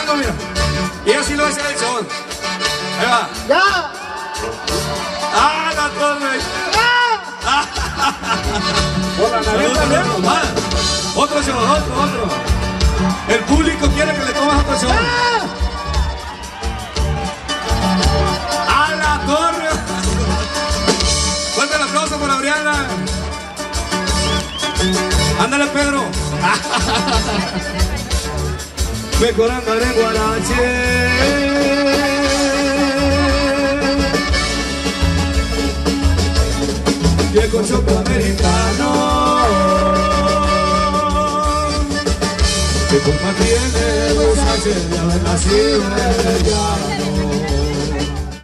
mango, mira. Y así lo va a hacer el chabón. Ahí va. ¡Ya! ¡Ah, la torre! Por la nariz también. Otro chabón, otro. El público quiere que le tomes otro chabón. ¡Ah, la torre! Fuerte el aplauso por Adriana. Ándale, Pedro. Mejorando en Guarache. Viejo choco americano. Que culpa tiene los H de haber nacido en el llano.